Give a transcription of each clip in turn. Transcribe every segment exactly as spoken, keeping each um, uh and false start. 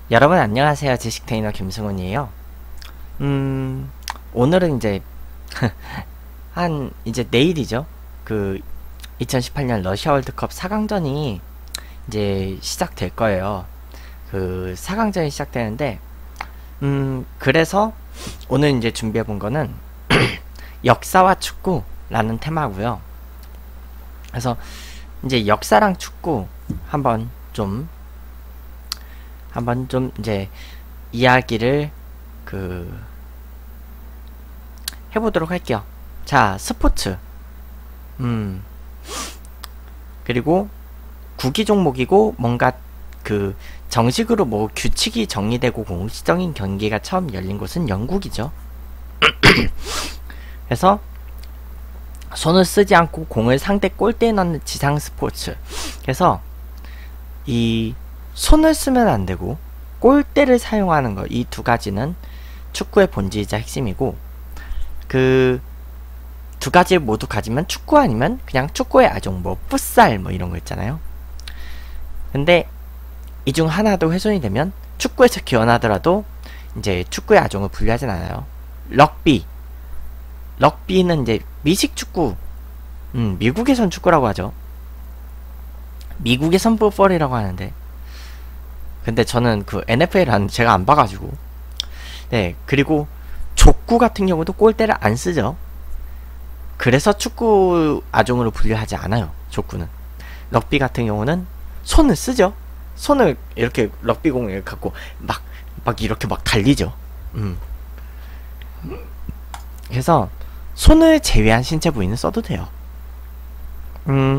여러분 안녕하세요. 지식 트레이너 김승훈이에요. 음, 오늘은 이제 한 이제 내일이죠. 그 이천십팔 년 러시아 월드컵 사 강전이 이제 시작될 거예요. 그 사 강전이 시작되는데 음, 그래서 오늘 이제 준비해 본 거는 역사와 축구라는 테마고요. 그래서 이제 역사랑 축구 한번 좀 한번 좀 이제 이야기를 그 해보도록 할게요. 자, 스포츠. 음, 그리고 구기 종목이고 뭔가 그 정식으로 뭐 규칙이 정리되고 공식적인 경기가 처음 열린 곳은 영국이죠. 그래서 손을 쓰지 않고 공을 상대 골대에 넣는 지상 스포츠. 그래서 이 손을 쓰면 안 되고 골대를 사용하는 거, 이 두 가지는 축구의 본질이자 핵심이고, 그 두 가지 모두 가지면 축구 아니면 그냥 축구의 아종, 뭐 풋살 뭐 이런 거 있잖아요. 근데 이 중 하나도 훼손이 되면 축구에서 기원하더라도 이제 축구의 아종을 분류하진 않아요. 럭비, 럭비는 이제 미식 축구, 음, 미국에선 축구라고 하죠. 미국에선 풋볼이라고 하는데, 근데 저는 그 엔에프엘은 제가 안 봐가지고. 네, 그리고 족구 같은 경우도 골대를 안 쓰죠. 그래서 축구 아종으로 분류하지 않아요. 족구는. 럭비 같은 경우는 손을 쓰죠. 손을 이렇게 럭비공을 갖고 막, 막 이렇게 막 달리죠. 음. 그래서 손을 제외한 신체 부위는 써도 돼요. 음.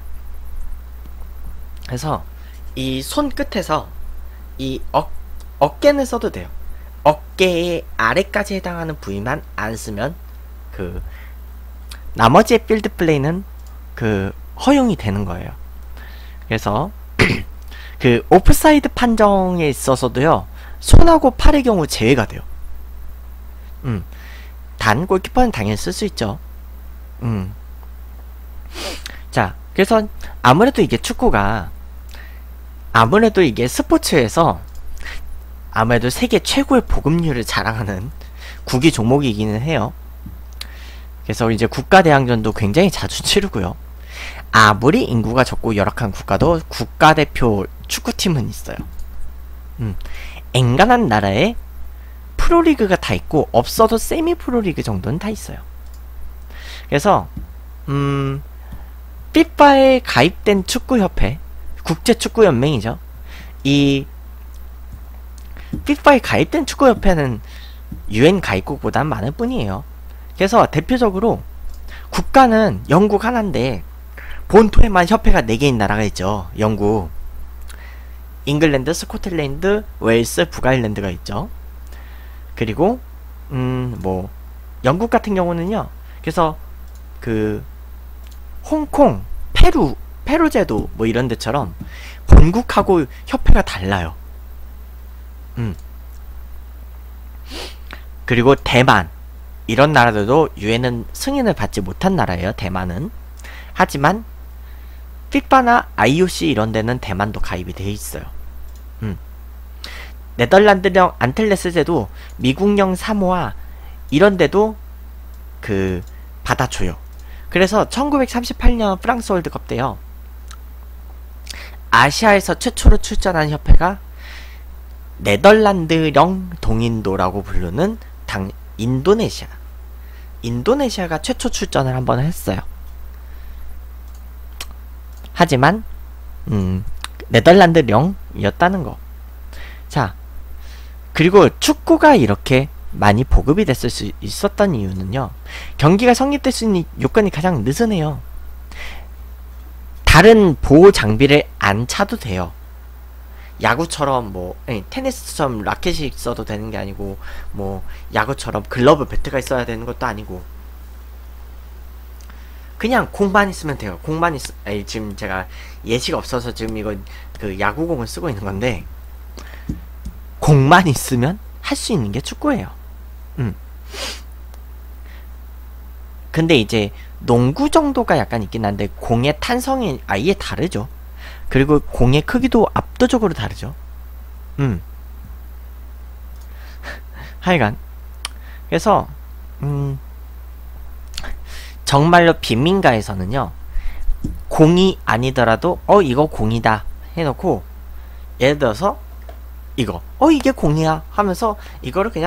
그래서 이 손 끝에서 이 어, 어깨는 써도 돼요. 어깨의 아래까지 해당하는 부위만 안 쓰면 그 나머지의 필드 플레이는 그 허용이 되는 거예요. 그래서 그 오프사이드 판정에 있어서도요, 손하고 팔의 경우 제외가 돼요. 음. 단 골키퍼는 당연히 쓸 수 있죠. 음. 자, 그래서 아무래도 이게 축구가 아무래도 이게 스포츠에서 아무래도 세계 최고의 보급률을 자랑하는 구기 종목이기는 해요. 그래서 이제 국가대항전도 굉장히 자주 치르고요. 아무리 인구가 적고 열악한 국가도 국가대표 축구팀은 있어요. 음, 엔간한 나라에 프로리그가 다 있고 없어도 세미 프로리그 정도는 다 있어요. 그래서 음, 피파에 가입된 축구협회, 국제축구연맹이죠. 이 피파에 가입된 축구협회는 유엔 가입국보단 많을 뿐이에요. 그래서 대표적으로 국가는 영국 하나인데 본토에만 협회가 네 개인 나라가 있죠. 영국, 잉글랜드, 스코틀랜드, 웨일스, 북아일랜드가 있죠. 그리고 음 뭐 영국 같은 경우는요. 그래서 그 홍콩, 페루, 페루제도 뭐 이런 데처럼 본국하고 협회가 달라요. 음. 그리고 대만, 이런 나라들도 유엔은 승인을 받지 못한 나라예요. 대만은. 하지만 피파나 아이오씨 이런 데는 대만도 가입이 되어 있어요. 음. 네덜란드령 안틀레스제도, 미국령 사모아 이런 데도 그 받아줘요. 그래서 천구백삼십팔 년 프랑스 월드컵 때요, 아시아에서 최초로 출전한 협회가 네덜란드령 동인도라고 부르는 당 인도네시아. 인도네시아가 최초 출전을 한번 했어요. 하지만 음, 네덜란드령이었다는 거. 자, 그리고 축구가 이렇게 많이 보급이 됐을 수 있었던 이유는요, 경기가 성립될 수 있는 요건이 가장 느슨해요. 다른 보호 장비를 안 차도 돼요. 야구처럼 뭐 아니, 테니스처럼 라켓이 있어도 되는 게 아니고, 뭐 야구처럼 글러브 배트가 있어야 되는 것도 아니고, 그냥 공만 있으면 돼요. 공만 있 아니, 지금 제가 예시가 없어서 지금 이거 그 야구공을 쓰고 있는 건데, 공만 있으면 할 수 있는 게 축구예요. 음. 근데 이제 농구 정도가 약간 있긴 한데 공의 탄성이 아예 다르죠. 그리고 공의 크기도 압도적으로 다르죠. 음. 하여간 그래서 음 정말로 빈민가에서는요, 공이 아니더라도 어 이거 공이다 해놓고, 예를 들어서 이거 어 이게 공이야 하면서 이거를 그냥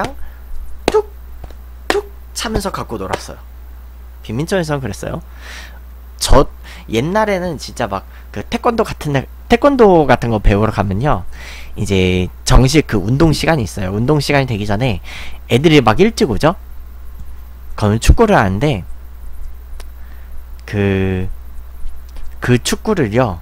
툭툭 차면서 갖고 놀았어요. 빈민촌에서는 그랬어요. 저 옛날에는 진짜 막 그 태권도 같은 태권도 같은 거 배우러 가면요, 이제 정식 그 운동 시간이 있어요. 운동 시간이 되기 전에 애들이 막 일찍 오죠. 그러면 축구를 하는데 그 그 축구를요,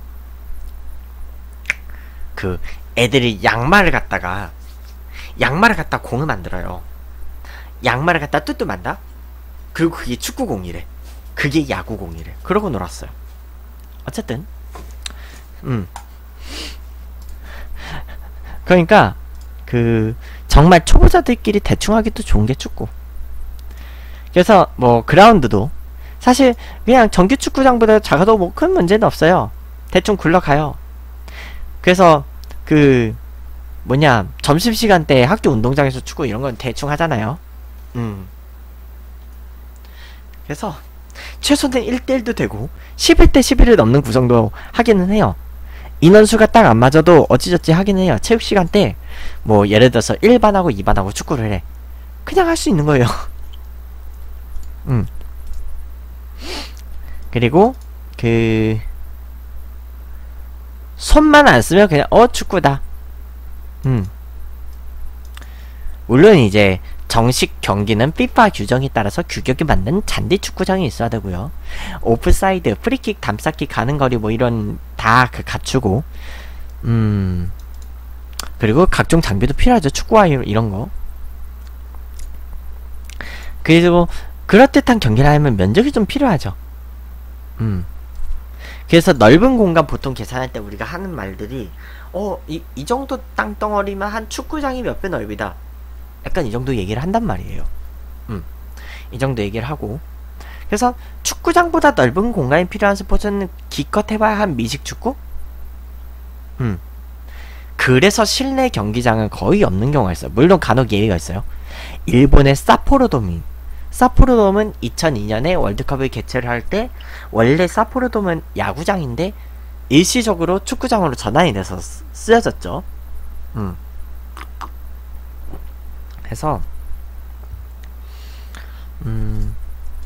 그 애들이 양말을 갖다가 양말을 갖다 공을 만들어요. 양말을 갖다 뚜뚜 만다. 그리고 그게 축구공이래. 그게 야구공이래. 그러고 놀았어요. 어쨌든 음 그러니까 그 정말 초보자들끼리 대충 하기도 좋은 게 축구. 그래서 뭐 그라운드도 사실 그냥 정규 축구장보다 작아도 뭐 큰 문제는 없어요. 대충 굴러가요. 그래서 그 뭐냐, 점심시간 때 학교 운동장에서 축구 이런 건 대충 하잖아요. 음 그래서 최소는 일 대 일도 되고 십일 대 십일을 넘는 구성도 하기는 해요. 인원수가 딱 안 맞아도 어찌저찌 하기는 해요. 체육시간 때 뭐 예를 들어서 일 반하고 이 반하고 축구를 해. 그냥 할 수 있는 거예요. 음 그리고 그 손만 안 쓰면 그냥 어 축구다. 음 물론 이제 정식 경기는 피파 규정에 따라서 규격이 맞는 잔디 축구장이 있어야 되고요. 오프사이드, 프리킥, 담쌓기, 가는 거리 뭐 이런 다 그 갖추고, 음 그리고 각종 장비도 필요하죠. 축구화 이런 거. 그리고 그럴듯한 경기를 하려면 면적이 좀 필요하죠. 음 그래서 넓은 공간 보통 계산할 때 우리가 하는 말들이 어 이 이 정도 땅덩어리면 한 축구장이 몇 배 넓이다. 약간 이 정도 얘기를 한단 말이에요. 음, 이 정도 얘기를 하고, 그래서 축구장보다 넓은 공간이 필요한 스포츠는 기껏 해봐야 한 미식축구? 음, 그래서 실내 경기장은 거의 없는 경우가 있어요. 물론 간혹 예외가 있어요. 일본의 사포로돔이 사포로돔은 이천이 년에 월드컵을 개최를 할 때 원래 사포로돔은 야구장인데 일시적으로 축구장으로 전환이 돼서 쓰여졌죠. 음. 해서 음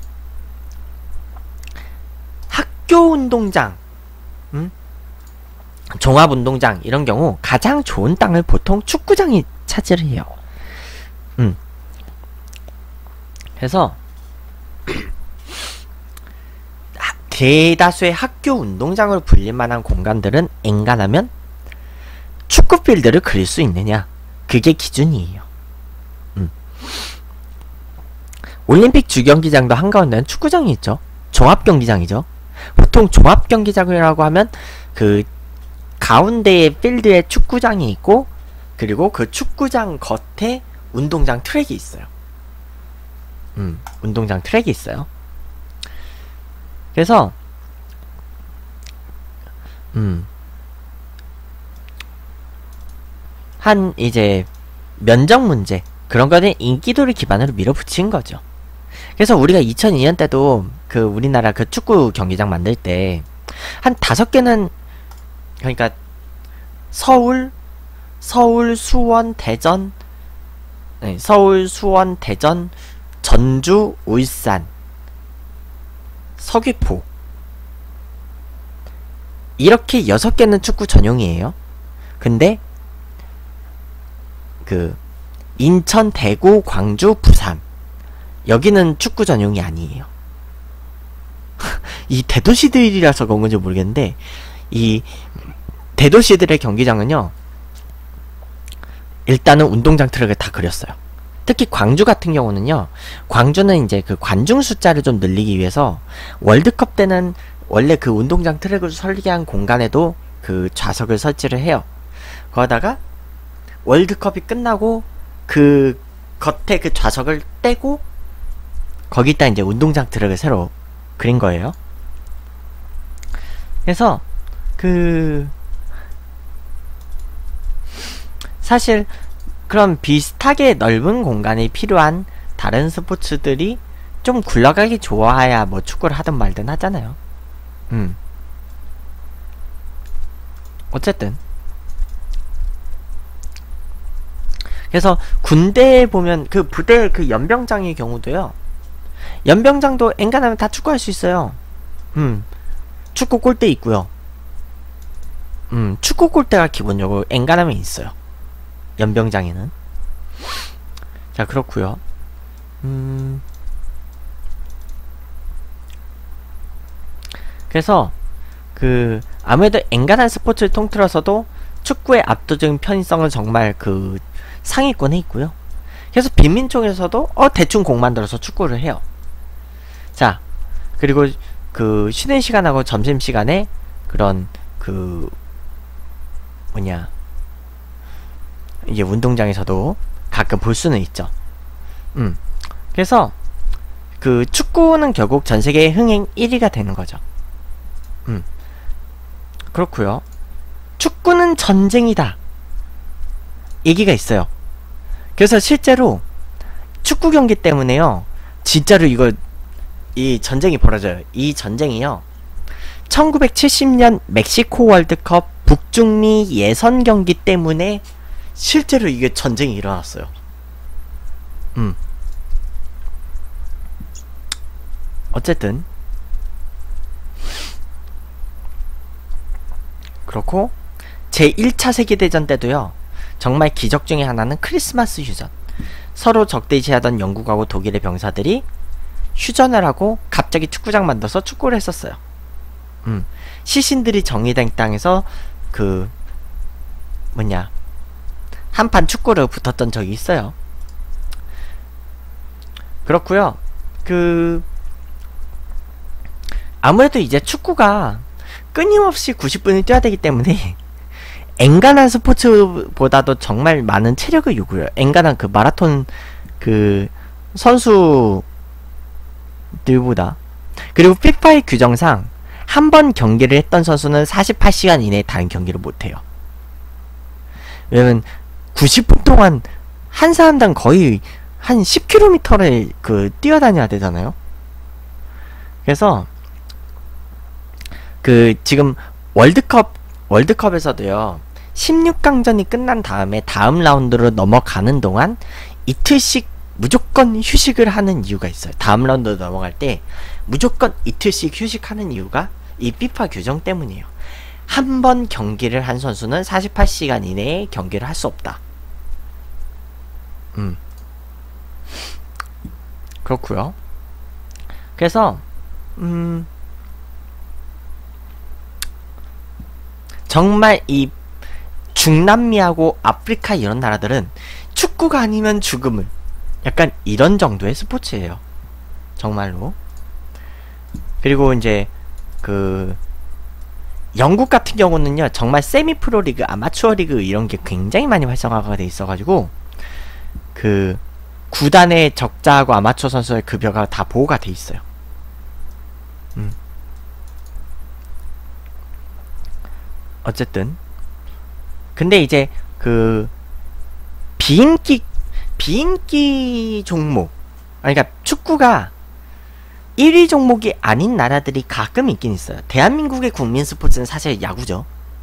학교 운동장, 음? 종합 운동장 이런 경우 가장 좋은 땅을 보통 축구장이 차지를 해요. 음 그래서 대다수의 학교 운동장으로 불릴만한 공간들은 엔간하면 축구 필드를 그릴 수 있느냐, 그게 기준이에요. 음. 올림픽 주경기장도 한가운데는 축구장이 있죠. 종합경기장이죠. 보통 종합경기장이라고 하면 그 가운데의 필드에 축구장이 있고, 그리고 그 축구장 겉에 운동장 트랙이 있어요. 음, 운동장 트랙이 있어요. 그래서 음, 한 이제 면적 문제 그런 거는 인기도를 기반으로 밀어붙인 거죠. 그래서 우리가 이천이 년 때도 그 우리나라 그 축구 경기장 만들 때 한 다섯 개는, 그러니까 서울, 서울, 수원, 대전, 네, 서울, 수원, 대전, 전주, 울산, 서귀포, 이렇게 여섯 개는 축구 전용이에요. 근데 그 인천, 대구, 광주, 부산 여기는 축구 전용이 아니에요. 이 대도시들이라서 그런 건지 모르겠는데 이 대도시들의 경기장은요, 일단은 운동장 트랙을 다 그렸어요. 특히 광주 같은 경우는요, 광주는 이제 그 관중 숫자를 좀 늘리기 위해서 월드컵 때는 원래 그 운동장 트랙을 설계한 공간에도 그 좌석을 설치를 해요. 거기다가 월드컵이 끝나고 그 겉에 그 좌석을 떼고 거기다 이제 운동장 트랙을 새로 그린 거예요. 그래서 그 사실 그런 비슷하게 넓은 공간이 필요한 다른 스포츠들이 좀 굴러가기 좋아야 뭐 축구를 하든 말든 하잖아요. 음. 어쨌든 그래서 군대에 보면 그 부대 그 연병장의 경우도요. 연병장도 엔간하면 다 축구할 수 있어요. 음. 축구 골대 있고요. 음. 축구 골대가 기본적으로 엔간하면 있어요. 연병장에는. 자, 그렇고요. 음. 그래서 그 아무래도 엔간한 스포츠를 통틀어서도 축구의 압도적인 편의성은 정말 그 상위권에 있고요. 그래서 빈민총에서도 어 대충 공 만들어서 축구를 해요. 자, 그리고 그 쉬는 시간하고 점심 시간에 그런 그 뭐냐 이제 운동장에서도 가끔 볼 수는 있죠. 음. 그래서 그 축구는 결국 전 세계 흥행 일 위가 되는 거죠. 음. 그렇고요. 축구는 전쟁이다. 얘기가 있어요. 그래서 실제로 축구 경기 때문에요. 진짜로 이거 이 전쟁이 벌어져요. 이 전쟁이요. 천구백칠십 년 멕시코 월드컵 북중미 예선 경기 때문에 실제로 이게 전쟁이 일어났어요. 음. 어쨌든 그렇고 제일 차 세계대전 때도요. 정말 기적 중에 하나는 크리스마스 휴전. 서로 적대시하던 영국하고 독일의 병사들이 휴전을 하고 갑자기 축구장 만들어서 축구를 했었어요. 음. 시신들이 정리된 땅에서 그 뭐냐 한판 축구를 붙었던 적이 있어요. 그렇고요. 그 아무래도 이제 축구가 끊임없이 구십 분을 뛰어야 되기 때문에 엔간한 스포츠보다도 정말 많은 체력을 요구해요. 엔간한 그 마라톤 그 선수들보다. 그리고 피파의 규정상 한 번 경기를 했던 선수는 사십팔 시간 이내에 다른 경기를 못해요. 왜냐면 구십 분 동안 한 사람당 거의 한 십 킬로미터를 그 뛰어다녀야 되잖아요. 그래서 그 지금 월드컵 월드컵에서도요. 십육 강전이 끝난 다음에 다음 라운드로 넘어가는 동안 이틀씩 무조건 휴식을 하는 이유가 있어요. 다음 라운드로 넘어갈 때 무조건 이틀씩 휴식하는 이유가 이 피파 규정 때문이에요. 한 번 경기를 한 선수는 사십팔 시간 이내에 경기를 할 수 없다. 음. 그렇고요. 그래서 음 정말 이 중남미하고 아프리카 이런 나라들은 축구가 아니면 죽음을 약간 이런 정도의 스포츠예요. 정말로. 그리고 이제 그 영국 같은 경우는요. 정말 세미 프로 리그, 아마추어 리그 이런 게 굉장히 많이 활성화가 돼 있어가지고 그 구단의 적자하고 아마추어 선수의 급여가 다 보호가 돼 있어요. 음. 어쨌든 근데 이제 그 비인기 비인기 종목 그러니까 축구가 일 위 종목이 아닌 나라들이 가끔 있긴 있어요. 대한민국의 국민 스포츠는 사실 야구죠.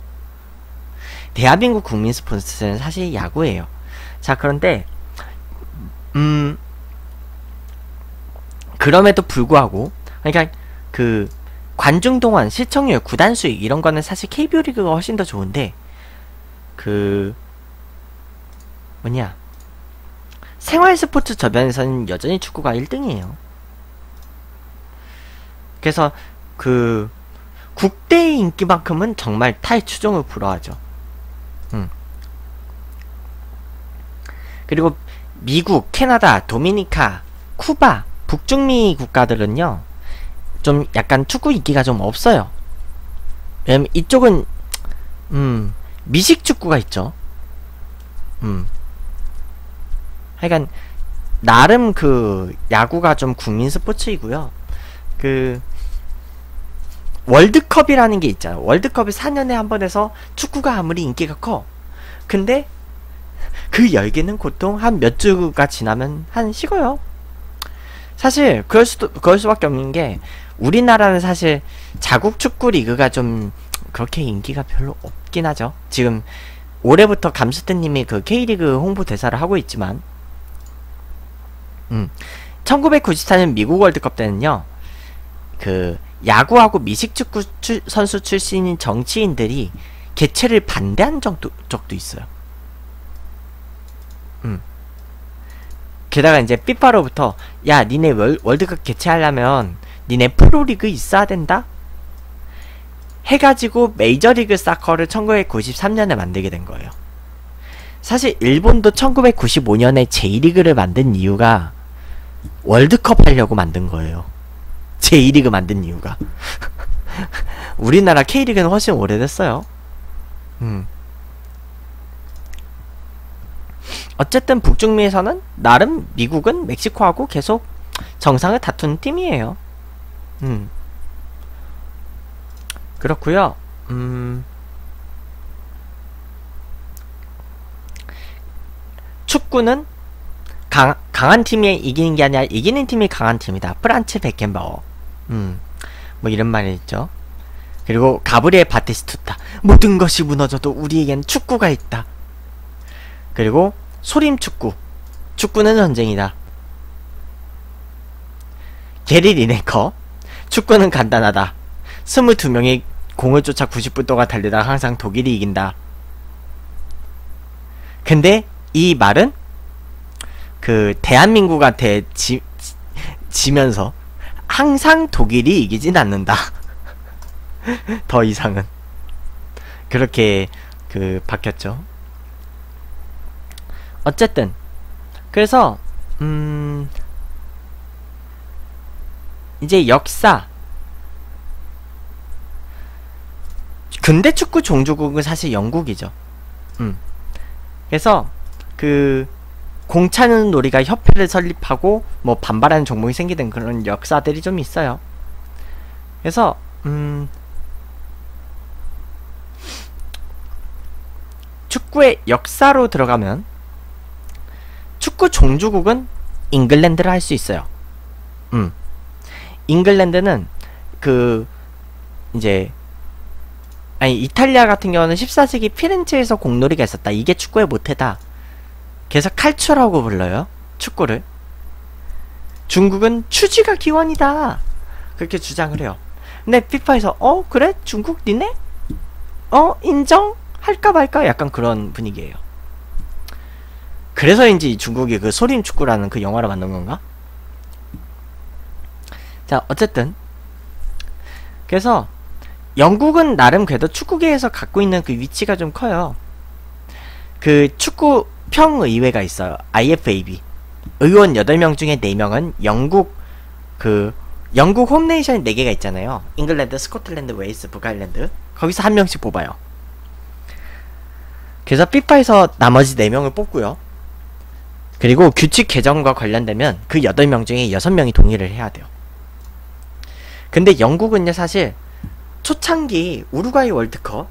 대한민국 국민 스포츠는 사실 야구예요. 자, 그런데 음 그럼에도 불구하고 그러니까 그 관중 동원, 시청률, 구단 수익 이런 거는 사실 케이비오 리그가 훨씬 더 좋은데 그 뭐냐 생활 스포츠 저변에서는 여전히 축구가 일 등이에요. 그래서 그 국대의 인기만큼은 정말 타의 추종을 불허하죠. 음. 그리고 미국, 캐나다, 도미니카, 쿠바, 북중미 국가들은요 좀 약간 축구 인기가 좀 없어요. 왜냐면 이쪽은 음 미식 축구가 있죠. 음 하여간 나름 그 야구가 좀 국민 스포츠이고요. 그 월드컵이라는 게 있잖아요. 월드컵이 사 년에 한 번 해서 축구가 아무리 인기가 커 근데 그 열기는 보통 한 몇 주가 지나면 한 식어요. 사실 그럴 수도 그럴 수밖에 없는 게 우리나라는 사실 자국 축구 리그가 좀 그렇게 인기가 별로 없긴 하죠. 지금 올해부터 감스트님이 그 K리그 홍보 대사를 하고 있지만, 음, 천구백구십사 년 미국 월드컵 때는요, 그 야구하고 미식축구 출, 선수 출신인 정치인들이 개최를 반대한 적도, 적도 있어요. 음. 게다가 이제 피파로부터 야 니네 월, 월드컵 개최하려면 니네 프로리그 있어야 된다? 해가지고 메이저리그 사커를 천구백구십삼 년에 만들게 된 거예요. 사실 일본도 천구백구십오 년에 제이리그를 만든 이유가 월드컵 하려고 만든 거예요. 제이리그 만든 이유가. 우리나라 K리그는 훨씬 오래됐어요. 음. 어쨌든 북중미에서는 나름 미국은 멕시코하고 계속 정상을 다투는 팀이에요. 음. 그렇구요. 음. 축구는 강, 강한 팀이 이기는 게 아니라 이기는 팀이 강한 팀이다. 프란츠 베켄바워. 음. 뭐 이런 말이 있죠. 그리고 가브리엘 바티스투타. 모든 것이 무너져도 우리에겐 축구가 있다. 그리고 소림 축구. 축구는 전쟁이다. 게리 리네커. 축구는 간단하다. 스물두 명이 공을 쫓아 구십 분 동안 달리다가 항상 독일이 이긴다. 근데 이 말은 그 대한민국한테 지, 지면서 항상 독일이 이기진 않는다. 더 이상은 그렇게 그 바뀌었죠. 어쨌든 그래서 음 이제 역사 근대 축구 종주국은 사실 영국이죠. 음 그래서 그 공차는 놀이가 협회를 설립하고 뭐 반발하는 종목이 생기는 그런 역사들이 좀 있어요. 그래서 음 축구의 역사로 들어가면 축구 종주국은 잉글랜드를 할 수 있어요. 음. 잉글랜드는 그 이제 아니 이탈리아 같은 경우는 십사 세기 피렌체에서 공놀이가 있었다. 이게 축구의 모태다. 그래서 칼초라고 불러요. 축구를. 중국은 추지가 기원이다. 그렇게 주장을 해요. 근데 피파에서 어 그래? 중국 니네? 어 인정? 할까 말까? 약간 그런 분위기예요. 그래서인지 중국이 그 소림 축구라는 그 영화를 만든 건가? 자 어쨌든 그래서 영국은 나름 그래도 축구계에서 갖고 있는 그 위치가 좀 커요. 그 축구 평의회가 있어요. 아이에프에이비. 의원 여덟 명 중에 네 명은 영국 그 영국 홈네이션 네 개가 있잖아요. 잉글랜드, 스코틀랜드, 웨일스, 북아일랜드. 거기서 한 명씩 뽑아요. 그래서 피파에서 나머지 네 명을 뽑고요. 그리고 규칙 개정과 관련되면 그 여덟 명 중에 여섯 명이 동의를 해야 돼요. 근데 영국은요 사실 초창기 우루과이 월드컵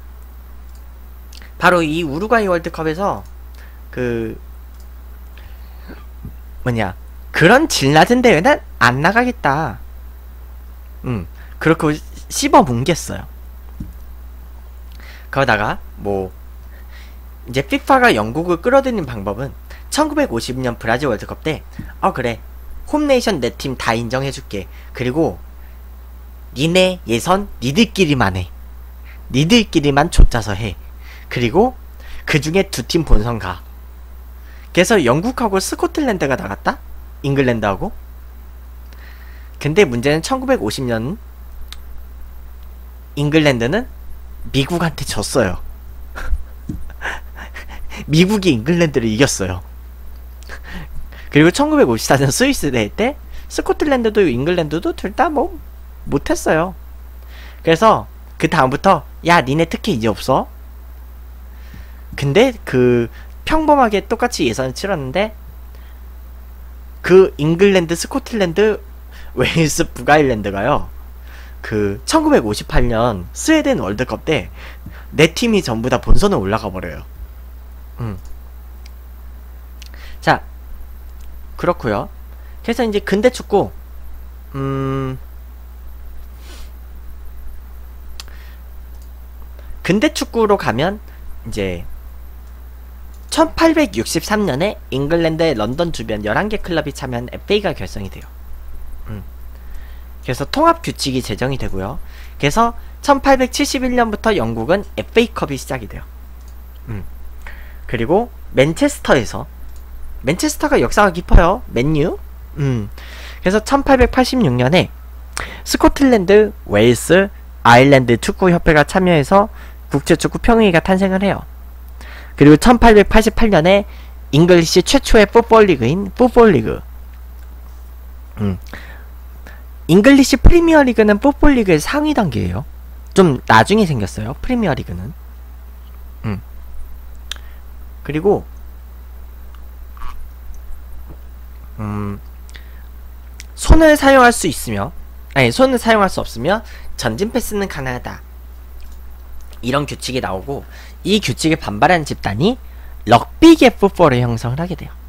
바로 이 우루과이 월드컵에서 그 뭐냐 그런 질 낮은 대회는 안 나가겠다. 음 그렇고 씹어 뭉갰어요. 그러다가 뭐 이제 피파가 영국을 끌어들인 방법은 천구백오십 년 브라질 월드컵 때 어 그래 홈네이션 네 팀 다 인정해줄게. 그리고 니네 예선 니들끼리만 해. 니들끼리만 쫓아서 해. 그리고 그 중에 두 팀 본선 가. 그래서 영국하고 스코틀랜드가 나갔다? 잉글랜드하고. 근데 문제는 천구백오십 년 잉글랜드는 미국한테 졌어요. 미국이 잉글랜드를 이겼어요. 그리고 천구백오십사 년 스위스 대회 때 스코틀랜드도 잉글랜드도 둘 다 뭐 못했어요. 그래서 그 다음부터 야 니네 특혜 이제 없어. 근데 그 평범하게 똑같이 예선을 치렀는데 그 잉글랜드, 스코틀랜드, 웨일스, 북아일랜드가요 그 천구백오십팔 년 스웨덴 월드컵 때 네 팀이 전부 다 본선에 올라가 버려요. 음. 그렇고요. 그래서 이제 근대 축구, 음, 근대 축구로 가면 이제 천팔백육십삼 년에 잉글랜드의 런던 주변 열한 개 클럽이 참여한 에프에이가 결성이 돼요. 음. 그래서 통합 규칙이 제정이 되고요. 그래서 천팔백칠십일 년부터 영국은 에프에이컵이 시작이 돼요. 음. 그리고 맨체스터에서, 맨체스터가 역사가 깊어요. 맨유. 음. 그래서 천팔백팔십육 년에 스코틀랜드, 웨일스, 아일랜드 축구협회가 참여해서 국제축구 평의회가 탄생을 해요. 그리고 천팔백팔십팔 년에 잉글리시 최초의 풋볼리그인 풋볼리그, 음. 잉글리시 프리미어리그는 풋볼리그의 상위 단계예요. 좀 나중에 생겼어요, 프리미어리그는. 음. 그리고 음, 손을 사용할 수 있으며, 아니 손을 사용할 수 없으며 전진 패스는 가능하다, 이런 규칙이 나오고, 이 규칙에 반발하는 집단이 럭비계 풋볼을 형성을 하게 돼요.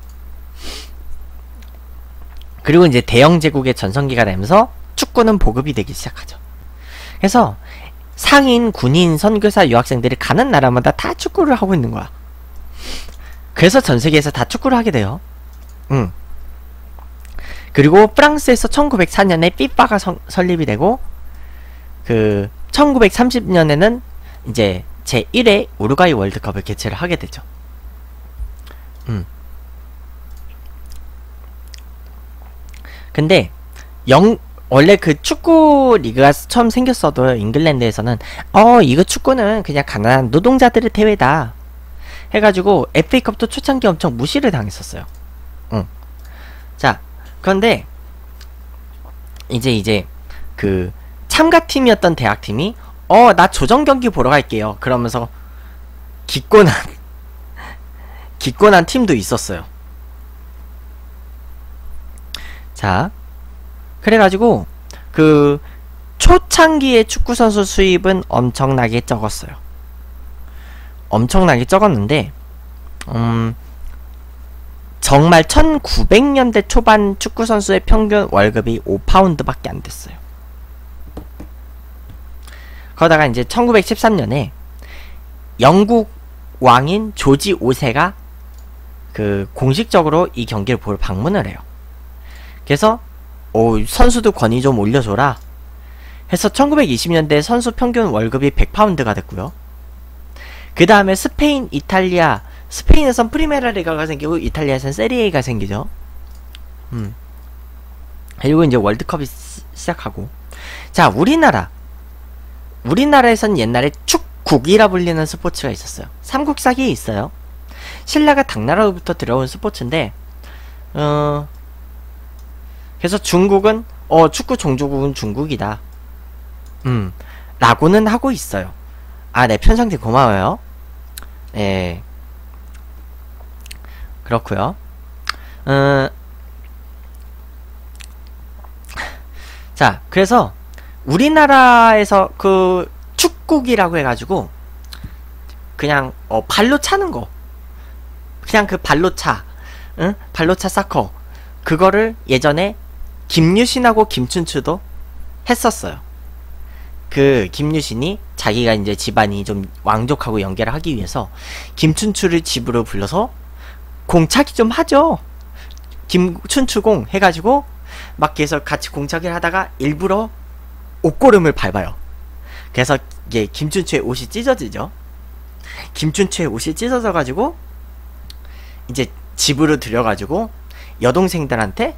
그리고 이제 대영 제국의 전성기가 되면서 축구는 보급이 되기 시작하죠. 그래서 상인, 군인, 선교사, 유학생들이 가는 나라마다 다 축구를 하고 있는 거야. 그래서 전 세계에서 다 축구를 하게 돼요. 응. 그리고 프랑스에서 천구백사 년에 피파가 성, 설립이 되고, 그 천구백삼십 년에는 이제 제일 회 우루과이 월드컵을 개최를 하게 되죠. 음. 근데 영 원래 그 축구 리그가 처음 생겼어도 잉글랜드에서는 어 이거 축구는 그냥 가난한 노동자들의 대회다 해가지고 에프에이컵도 초창기 엄청 무시를 당했었어요. 응. 자, 그런데 이제 이제 그 참가팀이었던 대학팀이 어 나 조정 경기 보러 갈게요 그러면서 기권한 기권한 팀도 있었어요. 자, 그래가지고 그 초창기의 축구선수 수입은 엄청나게 적었어요. 엄청나게 적었는데 음 정말 천구백 년대 초반 축구선수의 평균 월급이 오 파운드밖에 안 됐어요. 그러다가 이제 천구백십삼 년에 영국 왕인 조지 오 세가 그 공식적으로 이 경기를 보러 방문을 해요. 그래서 오, 선수도 권위 좀 올려줘라 해서 천구백이십 년대 선수 평균 월급이 백 파운드가 됐고요. 그 다음에 스페인, 이탈리아, 스페인에선 프리메라 리가가 생기고 이탈리아에선 세리에가 생기죠. 음. 그리고 이제 월드컵이 시, 시작하고, 자, 우리나라 우리나라에선 옛날에 축국이라 불리는 스포츠가 있었어요. 삼국사기에 있어요. 신라가 당나라로부터 들어온 스포츠인데, 어 그래서 중국은 어 축구 종주국은 중국이다 음 라고는 하고 있어요. 아, 네, 편성님 고마워요. 네, 그렇구요. 어, 자, 그래서 우리나라에서 그 축국이라고 해가지고 그냥 어 발로 차는 거, 그냥 그 발로 차, 응? 발로 차 사커, 그거를 예전에 김유신하고 김춘추도 했었어요. 그 김유신이 자기가 이제 집안이 좀 왕족하고 연계를 하기 위해서 김춘추를 집으로 불러서 공차기 좀 하죠. 김춘추공 해가지고 막 계속 같이 공차기를 하다가 일부러 옷고름을 밟아요. 그래서 이게 김춘추의 옷이 찢어지죠. 김춘추의 옷이 찢어져가지고 이제 집으로 들여가지고 여동생들한테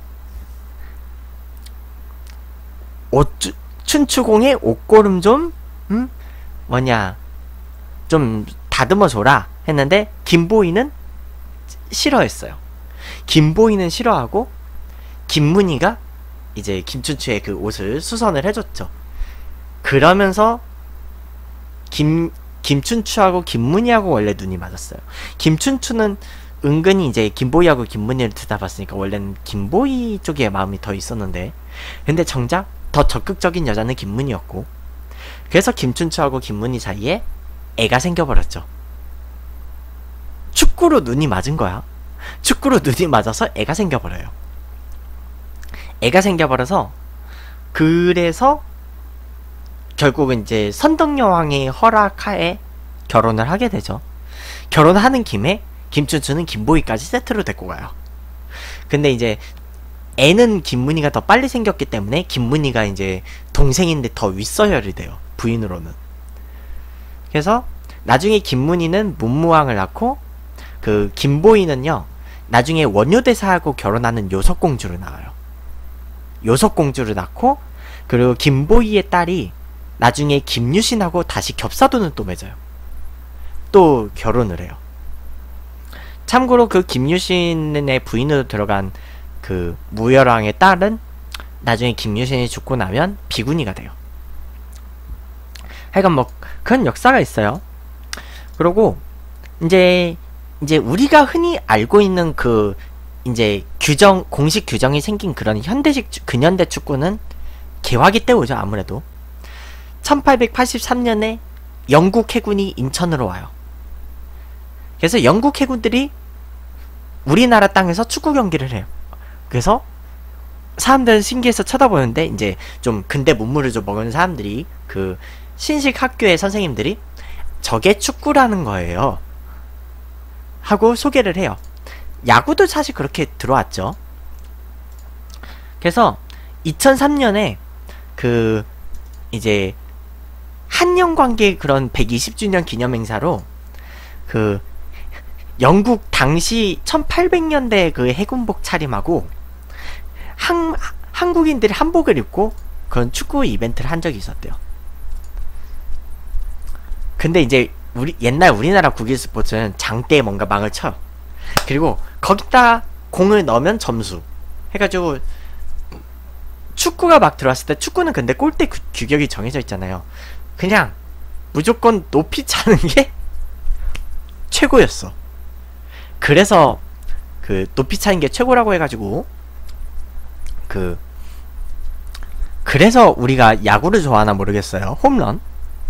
옷, 춘추공의 옷고름 좀, 음? 뭐냐, 좀 다듬어줘라 했는데, 김보희는 싫어했어요. 김보희는 싫어하고, 김문희가 이제 김춘추의 그 옷을 수선을 해줬죠. 그러면서, 김, 김춘추하고 김문희하고 원래 눈이 맞았어요. 김춘추는 은근히 이제 김보희하고 김문희를 두다 봤으니까 원래는 김보희 쪽에 마음이 더 있었는데, 근데 정작 더 적극적인 여자는 김문희였고, 그래서 김춘추하고 김문희 사이에 애가 생겨버렸죠. 축구로 눈이 맞은 거야. 축구로 눈이 맞아서 애가 생겨버려요. 애가 생겨버려서, 그래서 결국은 이제 선덕여왕의 허락하에 결혼을 하게 되죠. 결혼하는 김에 김춘추는 김보희까지 세트로 데리고 가요. 근데 이제 애는 김문희가 더 빨리 생겼기 때문에 김문희가 이제 동생인데 더 윗서열이 돼요. 부인으로는. 그래서 나중에 김문희는 문무왕을 낳고, 그 김보희는요 나중에 원효대사하고 결혼하는 요석공주를 낳아요. 요석공주를 낳고, 그리고 김보희의 딸이 나중에 김유신하고 다시 겹사돈을 또 맺어요. 또 결혼을 해요. 참고로 그 김유신의 부인으로 들어간 그 무열왕의 딸은 나중에 김유신이 죽고 나면 비구니가 돼요. 하여간 뭐 그런 역사가 있어요. 그리고 이제 이제 우리가 흔히 알고 있는 그 이제 규정, 공식 규정이 생긴 그런 현대식 근현대 축구는 개화기 때 오죠. 아무래도 천팔백팔십삼 년에 영국 해군이 인천으로 와요. 그래서 영국 해군들이 우리나라 땅에서 축구 경기를 해요. 그래서 사람들은 신기해서 쳐다보는데, 이제 좀 근대 문물을 좀 먹은 사람들이, 그 신식 학교의 선생님들이 저게 축구라는 거예요 하고 소개를 해요. 야구도 사실 그렇게 들어왔죠. 그래서 이천삼 년에 그 이제 한영관계 그런 백이십 주년 기념행사로 그 영국 당시 천팔백 년대 그 해군복 차림하고 한, 한국인들이 한복을 입고 그런 축구 이벤트를 한 적이 있었대요. 근데 이제 우리 옛날 우리나라 국일 스포츠는 장대에 뭔가 망을 쳐요. 그리고 거기다 공을 넣으면 점수 해가지고, 축구가 막 들어왔을 때, 축구는 근데 골대 규, 규격이 정해져 있잖아요. 그냥 무조건 높이 차는 게 최고였어. 그래서 그 높이 차는 게 최고라고 해가지고, 그 그래서 우리가 야구를 좋아하나 모르겠어요. 홈런.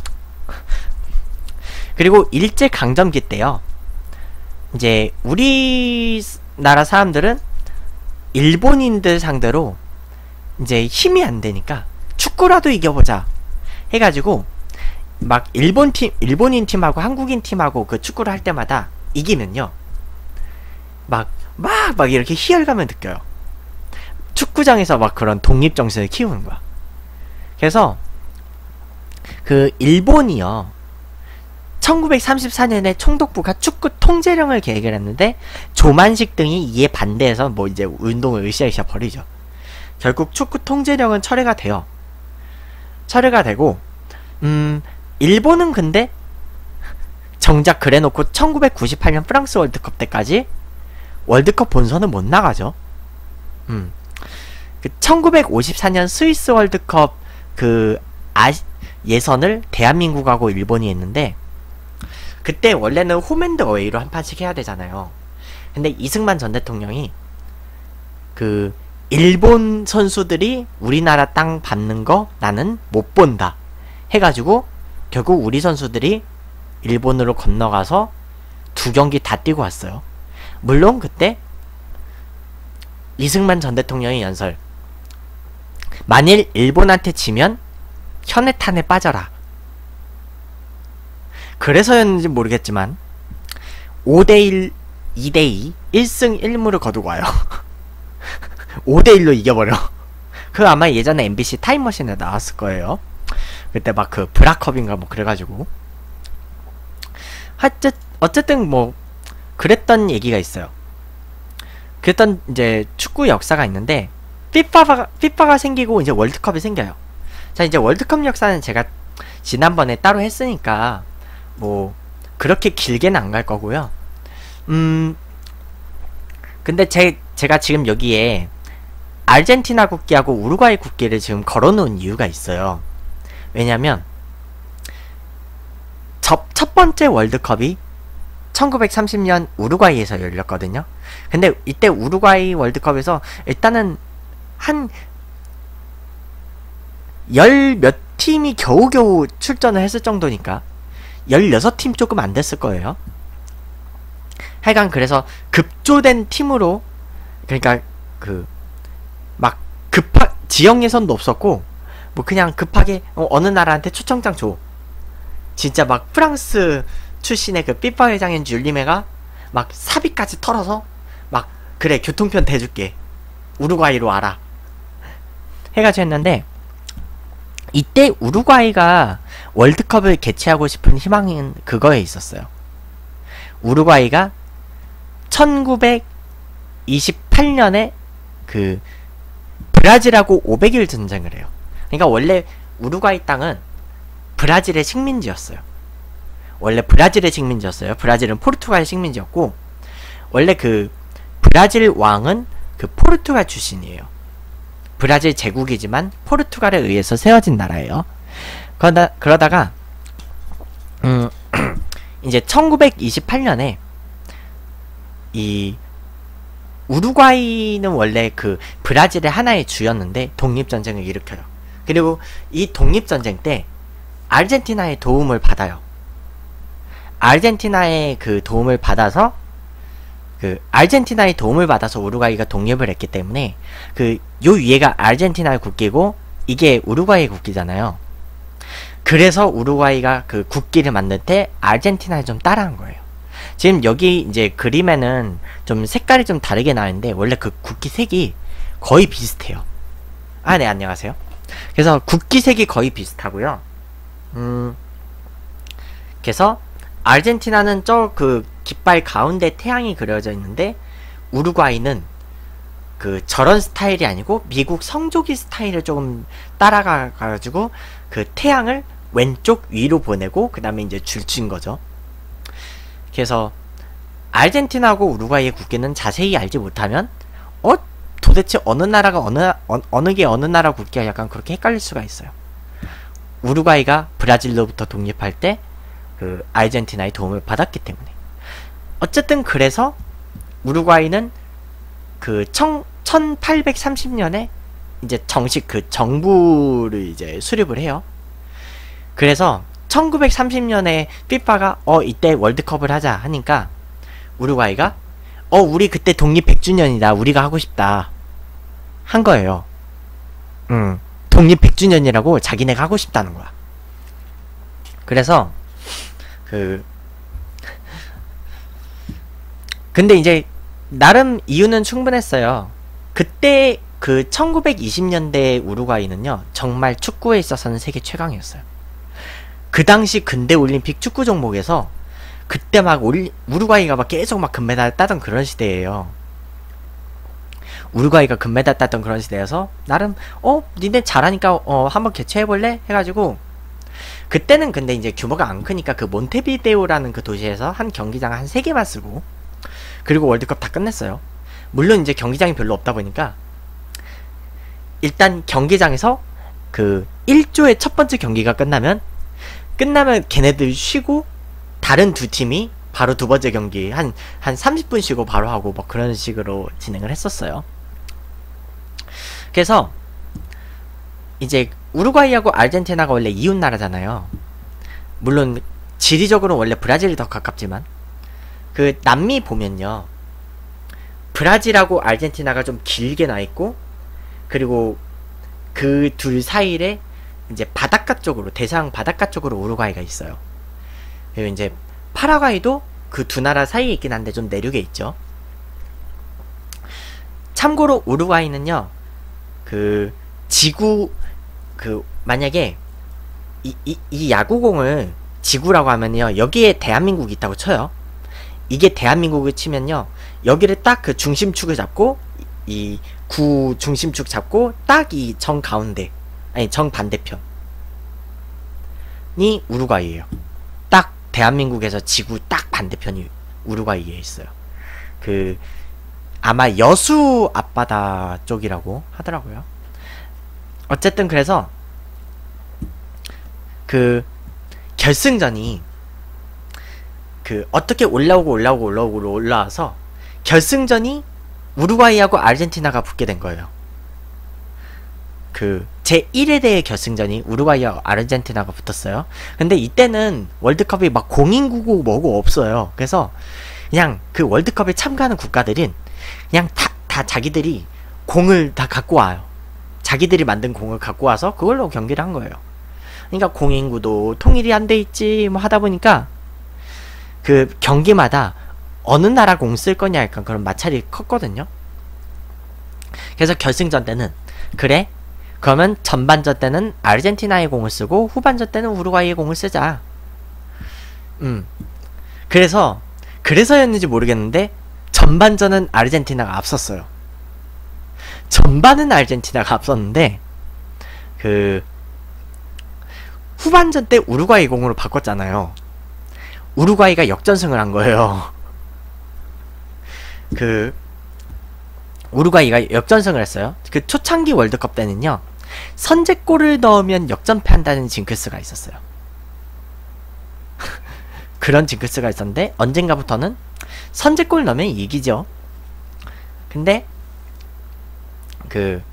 그리고 일제강점기 때요, 이제 우리나라 사람들은 일본인들 상대로 이제 힘이 안 되니까 축구라도 이겨보자 해가지고, 막 일본 팀, 일본인 팀하고 한국인 팀하고 그 축구를 할 때마다 이기면요, 막, 막, 막 이렇게 희열감을 느껴요. 축구장에서 막 그런 독립정신을 키우는 거야. 그래서 그 일본이요, 천구백삼십사 년에 총독부가 축구 통제령을 계획을 했는데 조만식 등이 이에 반대해서 뭐 이제 운동을 으쌰으쌰 벌이죠. 결국 축구 통제령은 철회가 돼요. 철회가 되고, 음 일본은 근데 정작 그래놓고 천구백구십팔 년 프랑스 월드컵 때까지 월드컵 본선은 못 나가죠. 음. 그 천구백오십사 년 스위스 월드컵 그 아, 예선을 대한민국하고 일본이 했는데, 그때 원래는 홈앤드 어웨이로 한 판씩 해야 되잖아요. 근데 이승만 전 대통령이 그 일본 선수들이 우리나라 땅 밟는 거 나는 못 본다 해가지고 결국 우리 선수들이 일본으로 건너가서 두 경기 다 뛰고 왔어요. 물론 그때 이승만 전 대통령의 연설, 만일 일본한테 지면 현해탄에 빠져라, 그래서였는지 모르겠지만 오 대 일, 이 대 이, 일 승 일 무를 거두고 와요. 오 대 일로 이겨버려. 그 아마 예전에 엠비씨 타임머신에 나왔을 거예요. 그때 막 그 브라컵인가 뭐 그래가지고, 하여튼 어쨌든 뭐 그랬던 얘기가 있어요. 그랬던 이제 축구 역사가 있는데, 피파가 피파가 생기고 이제 월드컵이 생겨요. 자, 이제 월드컵 역사는 제가 지난번에 따로 했으니까 뭐 그렇게 길게는 안 갈 거고요. 음 근데 제 제가 지금 여기에 아르헨티나 국기하고 우루과이 국기를 지금 걸어놓은 이유가 있어요. 왜냐면 첫, 첫 번째 월드컵이 천구백삼십 년 우루과이에서 열렸거든요. 근데 이때 우루과이 월드컵에서 일단은 한 열 몇 팀이 겨우겨우 출전을 했을 정도니까 열여섯 팀 조금 안 됐을 거예요. 하여간 그래서 급조된 팀으로, 그러니까 그 막 급하 지역 예선도 없었고 뭐 그냥 급하게 어, 어느 나라한테 초청장 줘. 진짜 막 프랑스 출신의 그 피파 회장인 줄리메가 막 사비까지 털어서 막 그래 교통편 대줄게 우루과이로 와라 해가지고 했는데, 이때 우루과이가 월드컵을 개최하고 싶은 희망은 그거에 있었어요. 우루과이가 천구백이십팔 년에 그 브라질하고 오백 일 전쟁을 해요. 그러니까 원래 우루과이 땅은 브라질의 식민지였어요. 원래 브라질의 식민지였어요. 브라질은 포르투갈 식민지였고, 원래 그 브라질 왕은 그 포르투갈 출신이에요. 브라질 제국이지만 포르투갈에 의해서 세워진 나라예요. 그러다, 그러다가 음 이제 천구백이십팔 년에 이 우루과이는 원래 그 브라질의 하나의 주였는데 독립전쟁을 일으켜요. 그리고 이 독립전쟁 때 아르헨티나의 도움을 받아요. 아르헨티나의 그 도움을 받아서 그 아르헨티나의 도움을 받아서 우루과이가 독립을 했기 때문에 그 요 위에가 아르헨티나의 국기고 이게 우루과이의 국기잖아요. 그래서 우루과이가 그 국기를 만들 때 아르헨티나에 좀 따라한 거예요. 지금 여기 이제 그림에는 좀 색깔이 좀 다르게 나왔는데 원래 그 국기 색이 거의 비슷해요. 아, 네, 안녕하세요. 그래서 국기 색이 거의 비슷하고요. 음, 그래서 아르헨티나는 저 그 깃발 가운데 태양이 그려져 있는데, 우루과이는 그 저런 스타일이 아니고 미국 성조기 스타일을 조금 따라가 가지고 그 태양을 왼쪽 위로 보내고 그 다음에 이제 줄친 거죠. 그래서 아르헨티나하고 우루과이의 국기는 자세히 알지 못하면 어? 도대체 어느 나라가 어느 어, 어느 게 어느 나라 국기가 약간 그렇게 헷갈릴 수가 있어요. 우루과이가 브라질로부터 독립할 때 그 아르헨티나의 도움을 받았기 때문에. 어쨌든 그래서 우루과이는 그 청, 천팔백삼십 년에 이제 정식 그 정부를 이제 수립을 해요. 그래서 천구백삼십 년에 피파가 어 이때 월드컵을 하자 하니까 우루과이가 어 우리 그때 독립 백 주년이다 우리가 하고 싶다 한 거예요. 음 독립 백 주년이라고 자기네가 하고 싶다는 거야. 그래서 그 근데 이제 나름 이유는 충분했어요. 그때 그 천구백이십 년대 우루과이는요 정말 축구에 있어서는 세계 최강이었어요. 그 당시 근대 올림픽 축구 종목에서 그때 막 올리, 우루과이가 막 계속 막 금메달 따던 그런 시대예요. 우루과이가 금메달 따던 그런 시대여서 나름 어 니네 잘하니까 어 한번 개최해볼래 해가지고, 그때는 근데 이제 규모가 안 크니까 그 몬테비데오라는 그 도시에서 한 경기장 한 세 개만 쓰고 그리고 월드컵 다 끝냈어요. 물론 이제 경기장이 별로 없다 보니까 일단 경기장에서 그 일 조의 첫 번째 경기가 끝나면 끝나면 걔네들 쉬고 다른 두 팀이 바로 두 번째 경기 한, 한 삼십 분 쉬고 바로 하고 뭐 그런 식으로 진행을 했었어요. 그래서 이제 우루과이하고 아르헨티나가 원래 이웃 나라잖아요. 물론 지리적으로는 원래 브라질이 더 가깝지만 그 남미 보면요 브라질하고 아르헨티나가 좀 길게 나있고, 그리고 그 둘 사이에 이제 바닷가 쪽으로 대서양 바닷가 쪽으로 우루과이가 있어요. 그리고 이제 파라과이도 그 두 나라 사이에 있긴 한데 좀 내륙에 있죠. 참고로 우루과이는요 그 지구 그 만약에 이, 이, 이 야구공을 지구라고 하면요 여기에 대한민국이 있다고 쳐요. 이게 대한민국을 치면요 여기를 딱 그 중심축을 잡고 이 구 중심축 잡고 딱 이 정 가운데 아니 정 반대편이 우루과이예요. 딱 대한민국에서 지구 딱 반대편이 우루과이에 있어요. 그 아마 여수 앞바다 쪽이라고 하더라고요. 어쨌든 그래서 그 결승전이 그 어떻게 올라오고 올라오고 올라오고 올라와서 결승전이 우루과이하고 아르헨티나가 붙게 된 거예요. 그 제일 회대의 결승전이 우루과이와 아르헨티나가 붙었어요. 근데 이때는 월드컵이 막 공인구고 뭐고 없어요. 그래서 그냥 그 월드컵에 참가하는 국가들은 그냥 다, 다 자기들이 공을 다 갖고 와요. 자기들이 만든 공을 갖고 와서 그걸로 경기를 한 거예요. 그러니까 공인구도 통일이 안 돼 있지 뭐 하다 보니까 그 경기마다 어느 나라 공 쓸 거냐 약간 그런 마찰이 컸거든요. 그래서 결승전 때는 그래 그러면 전반전 때는 아르헨티나의 공을 쓰고 후반전 때는 우루과이의 공을 쓰자. 음 그래서 그래서였는지 모르겠는데 전반전은 아르헨티나가 앞섰어요. 전반은 아르헨티나가 앞섰는데 그 후반전 때 우루과이 공으로 바꿨잖아요. 우루과이가 역전승을 한 거예요. 그 우루과이가 역전승을 했어요. 그 초창기 월드컵 때는요 선제골을 넣으면 역전패한다는 징크스가 있었어요. 그런 징크스가 있었는데 언젠가부터는 선제골 넣으면 이기죠. 근데 그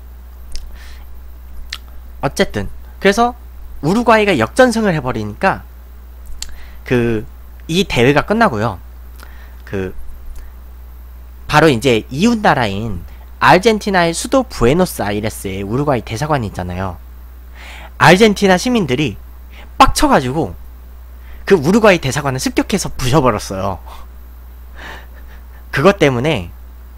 어쨌든 그래서 우루과이가 역전승을 해버리니까 그 이 대회가 끝나고요. 그 바로 이제 이웃 나라인 아르헨티나의 수도 부에노스아이레스에 우루과이 대사관이 있잖아요. 아르헨티나 시민들이 빡쳐가지고 그 우루과이 대사관을 습격해서 부셔버렸어요. 그것 때문에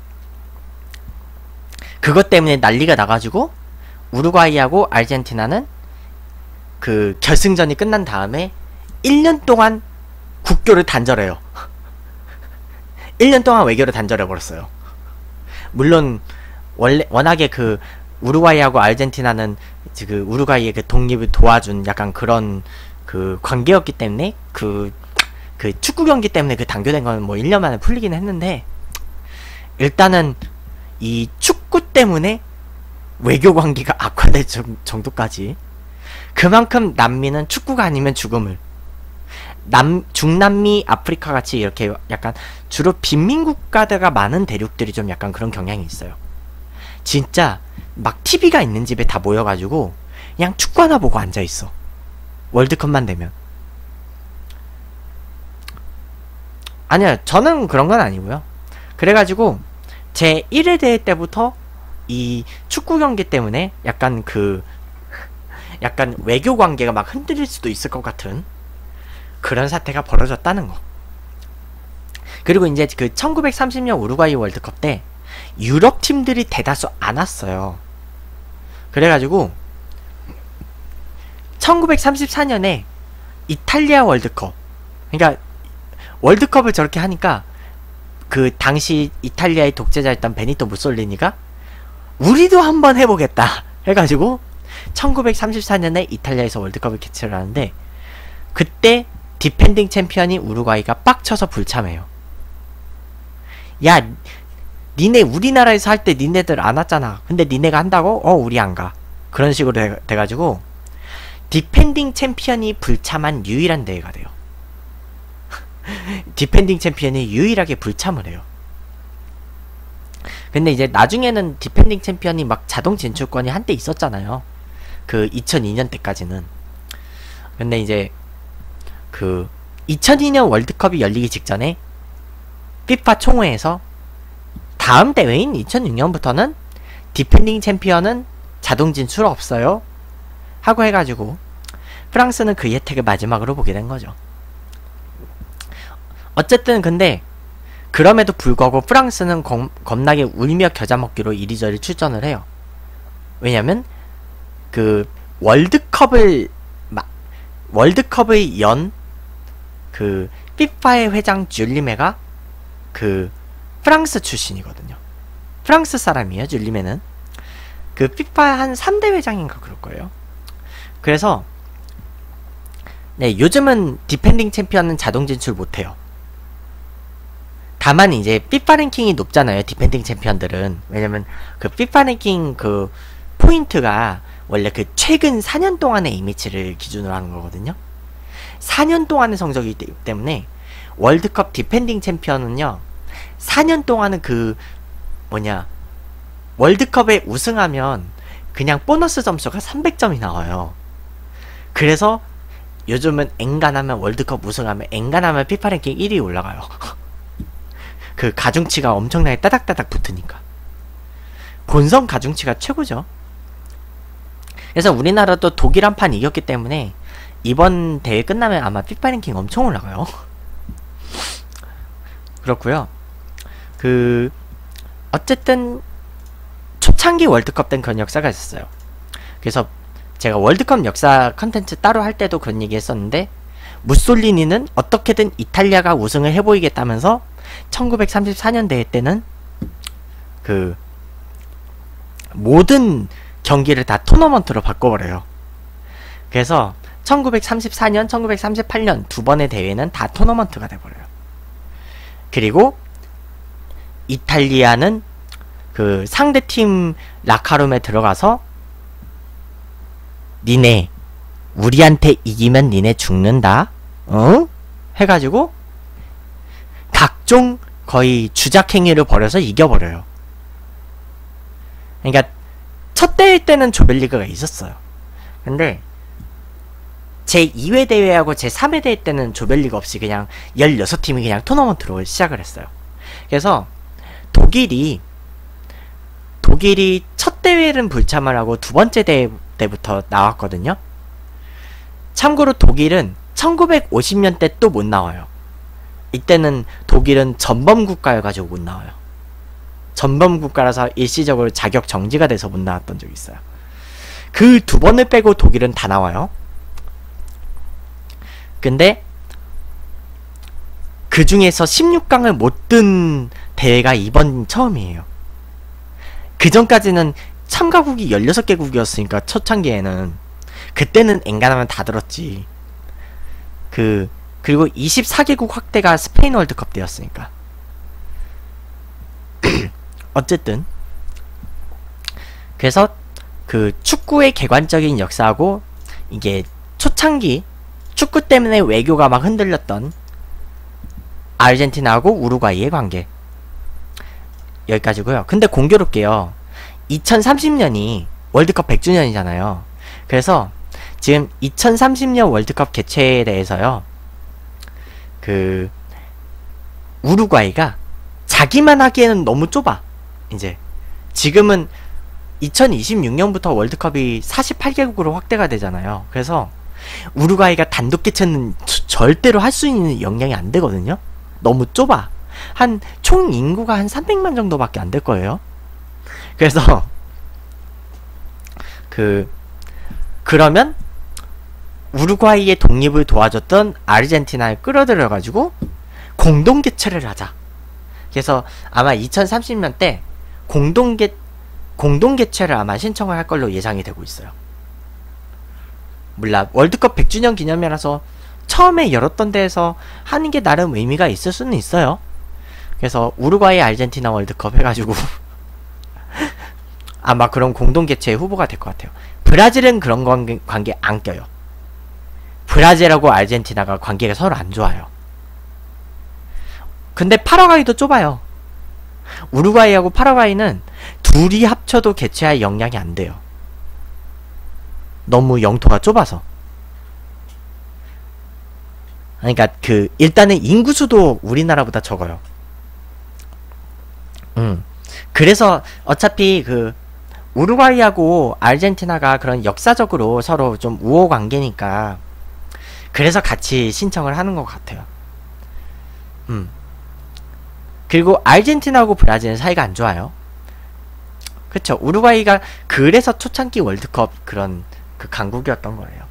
그것 때문에 난리가 나가지고 우루과이하고 아르헨티나는 그 결승전이 끝난 다음에 일 년 동안 국교를 단절해요. 일 년 동안 외교를 단절해버렸어요. 물론 원래 워낙에 그 우루과이하고 아르헨티나는 그 우루과이의 그 독립을 도와준 약간 그런 그 관계였기 때문에 그, 그 축구 경기 때문에 그 단교된 건 뭐 일 년 만에 풀리긴 했는데 일단은 이 축구 때문에 외교 관계가 악화될 정도까지 그만큼 남미는 축구가 아니면 죽음을 남, 중남미, 아프리카 같이 이렇게 약간 주로 빈민국가가 많은 대륙들이 좀 약간 그런 경향이 있어요. 진짜 막 티비가 있는 집에 다 모여가지고 그냥 축구 하나 보고 앉아있어. 월드컵만 되면. 아니요, 저는 그런 건 아니고요. 그래가지고 제일 회 대회 때부터 이 축구 경기 때문에 약간 그 약간 외교 관계가 막 흔들릴 수도 있을 것 같은 그런 사태가 벌어졌다는 거. 그리고 이제 그 천구백삼십 년 우루과이 월드컵 때 유럽 팀들이 대다수 안 왔어요. 그래가지고 천구백삼십사 년에 이탈리아 월드컵, 그러니까 월드컵을 저렇게 하니까 그 당시 이탈리아의 독재자였던 베니토 무솔리니가 우리도 한번 해보겠다 해가지고 천구백삼십사 년에 이탈리아에서 월드컵을 개최를 하는데 그때 디펜딩 챔피언이 우루과이가 빡쳐서 불참해요. 야, 니네 우리나라에서 할 때 니네들 안 왔잖아. 근데 니네가 한다고? 어, 우리 안 가. 그런 식으로 돼, 돼가지고 디펜딩 챔피언이 불참한 유일한 대회가 돼요. 디펜딩 챔피언이 유일하게 불참을 해요. 근데 이제 나중에는 디펜딩 챔피언이 막 자동 진출권이 한때 있었잖아요. 그 이천이 년 때까지는. 근데 이제 그 이천이 년 월드컵이 열리기 직전에 피파 총회에서 다음 대회인 이천육 년부터는 디펜딩 챔피언은 자동 진출 없어요 하고 해가지고 프랑스는 그 혜택을 마지막으로 보게 된 거죠. 어쨌든 근데 그럼에도 불구하고 프랑스는 겁, 겁나게 울며 겨자 먹기로 이리저리 출전을 해요. 왜냐면 그 월드컵을 마, 월드컵의 연 그 피파의 회장 줄리메가 그 프랑스 출신이거든요. 프랑스 사람이에요. 줄리메는 그 피파 한 삼 대 회장인가 그럴 거예요. 그래서 네, 요즘은 디펜딩 챔피언은 자동 진출 못해요. 다만 이제 피파 랭킹이 높잖아요. 디펜딩 챔피언들은. 왜냐면 그 피파 랭킹 그 포인트가 원래 그 최근 사 년 동안의 이미지를 기준으로 하는 거거든요. 사 년 동안의 성적이기 때문에 월드컵 디펜딩 챔피언은요 사 년 동안은 그 뭐냐 월드컵에 우승하면 그냥 보너스 점수가 삼백 점이 나와요. 그래서 요즘은 엔간하면 월드컵 우승하면 엔간하면 피파 랭킹 일 위 올라가요. 그 가중치가 엄청나게 따닥따닥 붙으니까 본선 가중치가 최고죠. 그래서 우리나라도 독일 한 판 이겼기 때문에 이번 대회 끝나면 아마 피파 랭킹 엄청 올라가요. 그렇고요. 그 어쨌든 초창기 월드컵 땐 그런 역사가 있었어요. 그래서 제가 월드컵 역사 컨텐츠 따로 할 때도 그런 얘기 했었는데, 무솔리니는 어떻게든 이탈리아가 우승을 해보이겠다면서 천구백삼십사 년 대회 때는 그 모든 경기를 다 토너먼트로 바꿔버려요. 그래서 천구백삼십사 년, 천구백삼십팔 년 두 번의 대회는 다 토너먼트가 돼버려요. 그리고 이탈리아는 그 상대팀 라카룸에 들어가서 니네 우리한테 이기면 니네 죽는다, 어? 해가지고 각종 거의 주작행위를 벌여서 이겨버려요. 그러니까 첫 대회 때는 조별리그가 있었어요. 근데 제이 회 대회하고 제삼 회 대회 때는 조별리그 없이 그냥 열여섯 팀이 그냥 토너먼트로 시작을 했어요. 그래서 독일이 독일이 첫 대회는 불참을 하고 두 번째 대회 때부터 나왔거든요. 참고로 독일은 천구백오십 년대 또 못 나와요. 이때는 독일은 전범국가여가지고 못 나와요. 전범국가라서 일시적으로 자격 정지가 돼서 못 나왔던 적이 있어요. 그 두 번을 빼고 독일은 다 나와요. 근데 그 중에서 십육 강을 못 든 대회가 이번 처음이에요. 그 전까지는 참가국이 열여섯 개국이었으니까 초창기에는, 그때는 엔간하면 다 들었지. 그 그리고 이십사 개국 확대가 스페인 월드컵 때였으니까. 어쨌든 그래서 그 축구의 객관적인 역사하고 이게 초창기 축구 때문에 외교가 막 흔들렸던 아르헨티나하고 우루과이의 관계, 여기까지고요. 근데 공교롭게요, 이천삼십 년이 월드컵 백 주년이잖아요. 그래서 지금 이천삼십 년 월드컵 개최에 대해서요, 그 우루과이가 자기만 하기에는 너무 좁아. 이제 지금은 이천이십육 년부터 월드컵이 사십팔 개국으로 확대가 되잖아요. 그래서 우루과이가 단독 개최는 저, 절대로 할 수 있는 역량이 안 되거든요. 너무 좁아. 한 총 인구가 한 삼백만 정도밖에 안 될 거예요. 그래서 그 그러면 우루과이의 독립을 도와줬던 아르헨티나에 끌어들여 가지고 공동 개최를 하자. 그래서 아마 이천삼십 년 때 공동 개 공동 개최를 아마 신청을 할 걸로 예상이 되고 있어요. 몰라, 월드컵 백 주년 기념이라서 처음에 열었던 데에서 하는 게 나름 의미가 있을 수는 있어요. 그래서 우루과이 아르헨티나 월드컵 해가지고 아마 그런 공동 개최의 후보가 될 것 같아요. 브라질은 그런 관계, 관계 안 껴요. 브라질하고 아르헨티나가 관계가 서로 안 좋아요. 근데 파라과이도 좁아요. 우루과이하고 파라과이는 둘이 합쳐도 개최할 역량이 안 돼요. 너무 영토가 좁아서. 그러니까 그 일단은 인구수도 우리나라보다 적어요. 음. 그래서 어차피 그 우루과이하고 아르헨티나가 그런 역사적으로 서로 좀 우호 관계니까 그래서 같이 신청을 하는 것 같아요. 음. 그리고 아르헨티나하고 브라질은 사이가 안 좋아요. 그쵸. 우루과이가 그래서 초창기 월드컵 그런 그 강국이었던 거예요.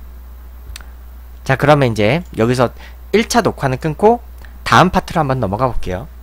자, 그러면 이제 여기서 일 차 녹화는 끊고 다음 파트로 한번 넘어가 볼게요.